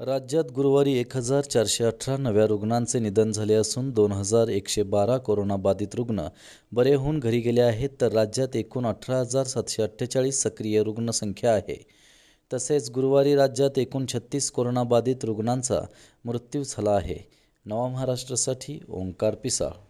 राज्यात गुरुवारी 1418 नव्या रुग्णांचे निधन झाले असून 2112 कोरोनाबाधित रुग्ण बरे होऊन घरी गेले आहेत. तर राज्यात एकूण 18,748 सक्रिय रुग्णसंख्या आहे. तसेच गुरुवारी राज्यात एकूण 36 कोरोनाबाधित रुग्णांचा मृत्यू झाला आहे. नवा महाराष्ट्रासाठी ओंकार पिसाळ.